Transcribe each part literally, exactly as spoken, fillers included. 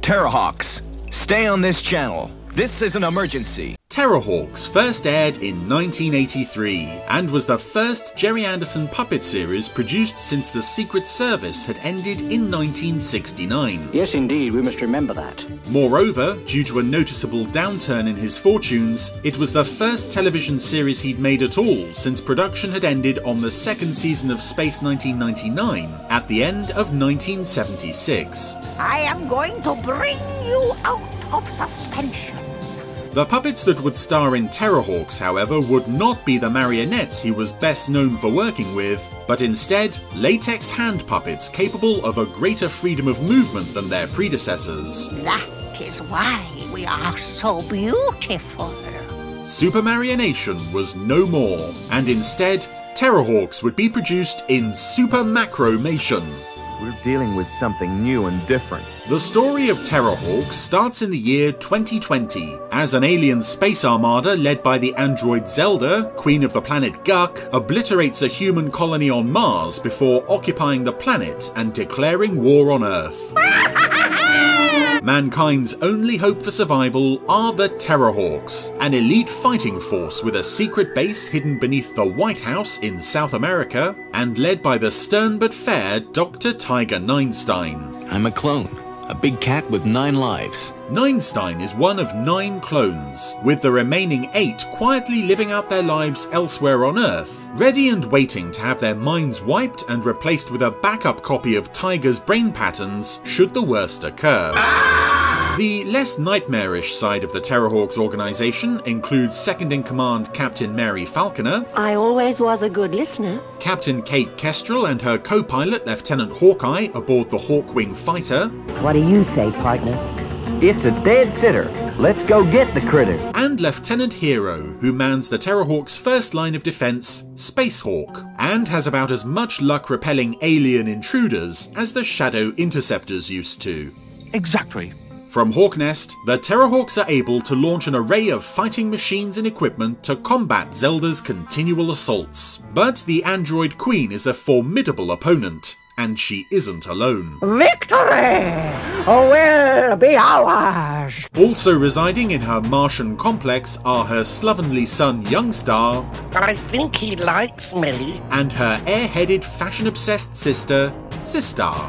Terrahawks, stay on this channel. This is an emergency. Terrahawks first aired in nineteen eighty-three and was the first Gerry Anderson puppet series produced since the Secret Service had ended in nineteen sixty-nine. Yes, indeed, we must remember that. Moreover, due to a noticeable downturn in his fortunes, it was the first television series he'd made at all since production had ended on the second season of Space nineteen ninety-nine at the end of nineteen seventy-six. I am going to bring you out of suspension. The puppets that would star in Terrahawks, however, would not be the marionettes he was best known for working with, but instead latex hand puppets capable of a greater freedom of movement than their predecessors. That is why we are so beautiful. Supermarionation was no more, and instead, Terrahawks would be produced in Super Macromation. We're dealing with something new and different. The story of Terrahawks starts in the year twenty twenty, as an alien space armada led by the android Zelda, queen of the planet Guk, obliterates a human colony on Mars before occupying the planet and declaring war on Earth. Mankind's only hope for survival are the Terrahawks, an elite fighting force with a secret base hidden beneath the White House in South America, and led by the stern but fair Doctor Tiger Ninestein. I'm a clone, a big cat with nine lives. Ninestein is one of nine clones, with the remaining eight quietly living out their lives elsewhere on Earth, ready and waiting to have their minds wiped and replaced with a backup copy of Tiger's brain patterns should the worst occur. The less nightmarish side of the Terrahawks organization includes second-in-command Captain Mary Falconer, I always was a good listener, Captain Kate Kestrel and her co-pilot Lieutenant Hawkeye aboard the Hawkwing fighter. What do you say, partner? It's a dead sitter. Let's go get the critter. And Lieutenant Hero, who mans the Terrahawks' first line of defense, Spacehawk, and has about as much luck repelling alien intruders as the Shadow Interceptors used to. Exactly. From Hawknest, the Terrahawks are able to launch an array of fighting machines and equipment to combat Zelda's continual assaults. But the android queen is a formidable opponent, and she isn't alone. Victory will be ours. Also residing in her Martian complex are her slovenly son Youngstar, I think he likes me, and her air-headed fashion-obsessed sister, Sistar.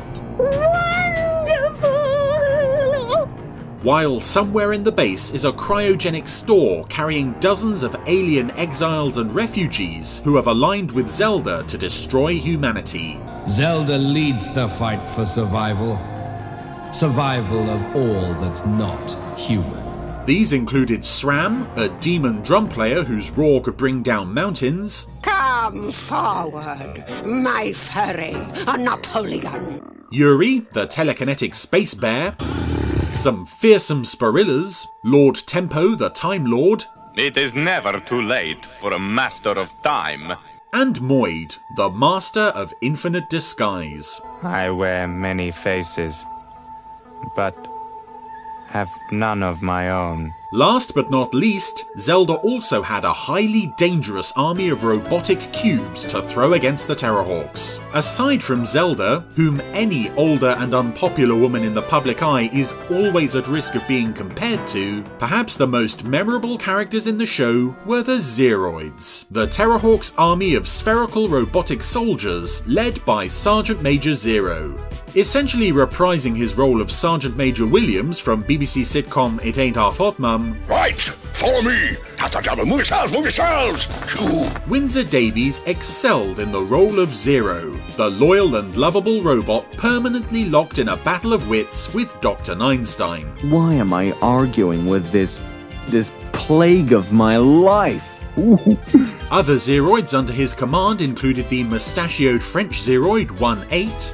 While somewhere in the base is a cryogenic store carrying dozens of alien exiles and refugees who have aligned with Zelda to destroy humanity. Zelda leads the fight for survival. Survival of all that's not human. These included Sram, a demon drum player whose roar could bring down mountains. Come forward, my furry Napoleon. Yuri, the telekinetic space bear. Some fearsome Sporillas, Lord Tempo the Time Lord. It is never too late for a master of time. And Moid, the master of infinite disguise. I wear many faces, but have none of my own. Last but not least, Zelda also had a highly dangerous army of robotic cubes to throw against the Terrahawks. Aside from Zelda, whom any older and unpopular woman in the public eye is always at risk of being compared to, perhaps the most memorable characters in the show were the Zeroids, the Terrahawks' army of spherical robotic soldiers led by Sergeant Major Zero. Essentially reprising his role of Sergeant Major Williams from B B C sitcom It Ain't Half Hot Mum. Right, follow me. Move yourselves, move yourselves. Windsor Davies excelled in the role of Zero, the loyal and lovable robot permanently locked in a battle of wits with Doctor Ninestein. Why am I arguing with this, this plague of my life? Ooh. Other Zeroids under his command included the mustachioed French Zeroid one eight,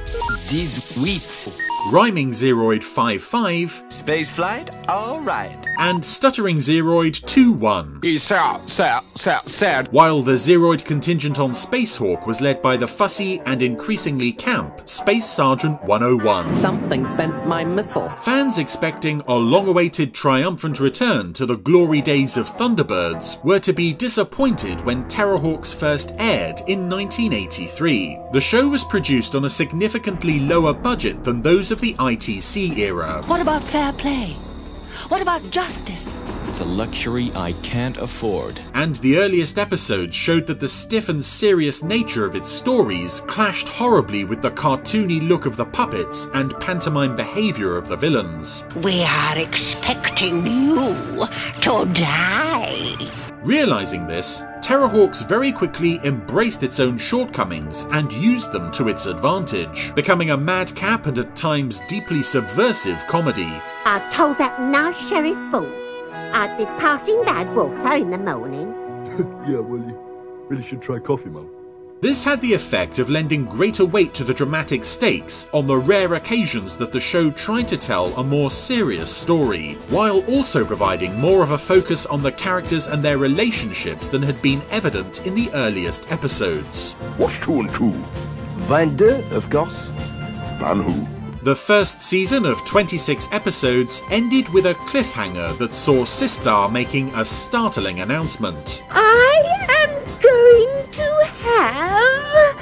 Rhyming Zeroid five five, Spaceflight, alright, and Stuttering Zeroid two one. Sir, sir, sir, sir. While the Zeroid contingent on Spacehawk was led by the fussy and increasingly camp Space Sergeant one oh one. Something bent my missile. Fans expecting a long-awaited triumphant return to the glory days of Thunderbirds were to be disappointed when Terrahawks first aired in nineteen eighty-three. The show was produced on a significantly lower budget than those shows of the I T C era. What about fair play? What about justice? It's a luxury I can't afford. And the earliest episodes showed that the stiff and serious nature of its stories clashed horribly with the cartoony look of the puppets and pantomime behaviour of the villains. We are expecting you to die. Realising this, Terrahawks very quickly embraced its own shortcomings and used them to its advantage, becoming a madcap and at times deeply subversive comedy. I told that nice sheriff fool I'd be passing bad water in the morning. Yeah, well, you really should try coffee, Mum. This had the effect of lending greater weight to the dramatic stakes on the rare occasions that the show tried to tell a more serious story, while also providing more of a focus on the characters and their relationships than had been evident in the earliest episodes. What's two and two? Vingt-deux, of course. Van who? The first season of twenty-six episodes ended with a cliffhanger that saw Sistar making a startling announcement. I am going to have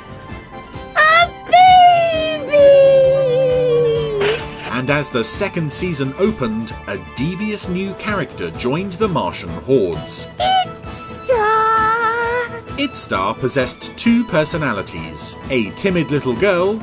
a baby! And as the second season opened, a devious new character joined the Martian hordes. Itstar! Itstar possessed two personalities, a timid little girl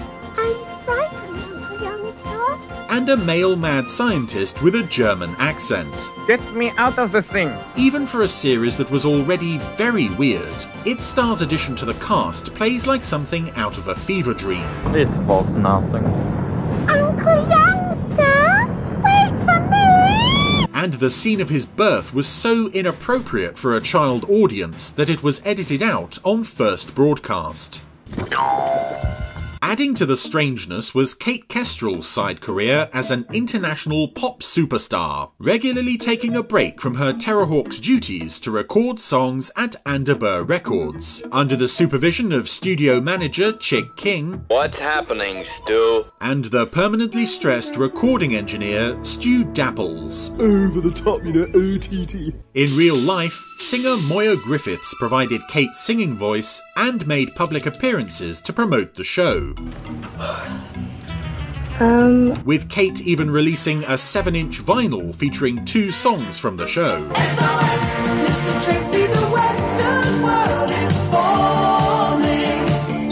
and a male mad scientist with a German accent. Get me out of this thing! Even for a series that was already very weird, Itstar's addition to the cast plays like something out of a fever dream. It was nothing. Uncle Youngster, wait for me! And the scene of his birth was so inappropriate for a child audience that it was edited out on first broadcast. Adding to the strangeness was Kate Kestrel's side career as an international pop superstar, regularly taking a break from her Terrahawks duties to record songs at Anderburr Records, under the supervision of studio manager Chick King. What's happening, Stu? And the permanently stressed recording engineer Stu Dapples. Over the top, you know, O T T. In real life, singer Moya Griffiths provided Kate's singing voice and made public appearances to promote the show. Um... With Kate even releasing a seven inch vinyl featuring two songs from the show. S O S, Mister Tracy, the Western world is falling.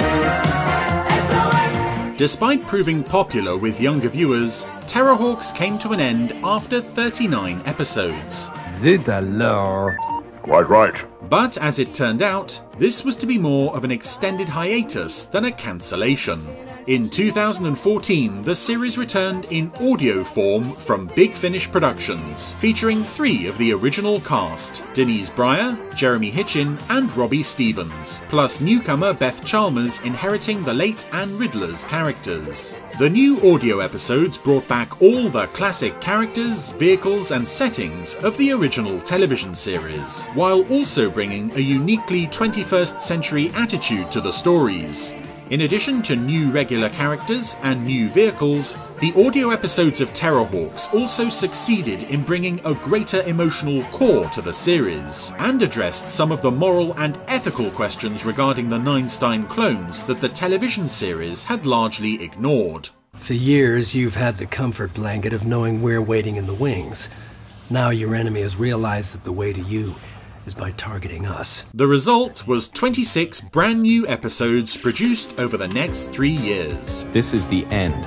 S O S. Despite proving popular with younger viewers, Terrahawks came to an end after thirty-nine episodes. Zeta Lord. Quite right. But as it turned out, this was to be more of an extended hiatus than a cancellation. In two thousand fourteen, the series returned in audio form from Big Finish Productions, featuring three of the original cast, Denise Breyer, Jeremy Hitchin and Robbie Stevens, plus newcomer Beth Chalmers inheriting the late Anne Riddler's characters. The new audio episodes brought back all the classic characters, vehicles and settings of the original television series, while also bringing a uniquely twenty-first century attitude to the stories. In addition to new regular characters and new vehicles, the audio episodes of Terrahawks also succeeded in bringing a greater emotional core to the series, and addressed some of the moral and ethical questions regarding the Nine-Stein clones that the television series had largely ignored. For years, you've had the comfort blanket of knowing we're waiting in the wings. Now your enemy has realized that the way to you is by targeting us. The result was twenty-six brand new episodes produced over the next three years. This is the end.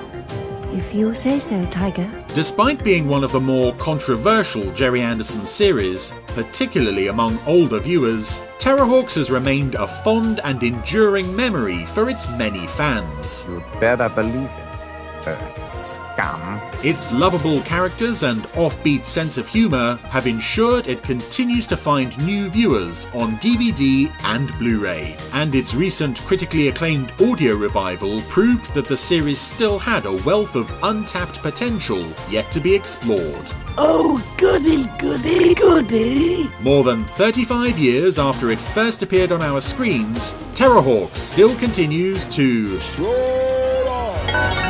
If you say so, Tiger. Despite being one of the more controversial Gerry Anderson series, particularly among older viewers, Terrahawks has remained a fond and enduring memory for its many fans. You better believe it, Earth scum. Its lovable characters and offbeat sense of humour have ensured it continues to find new viewers on D V D and Blu-ray, and its recent critically acclaimed audio revival proved that the series still had a wealth of untapped potential yet to be explored. Oh, goody, goody, goody! More than thirty-five years after it first appeared on our screens, Terrahawks still continues to... Stroll on!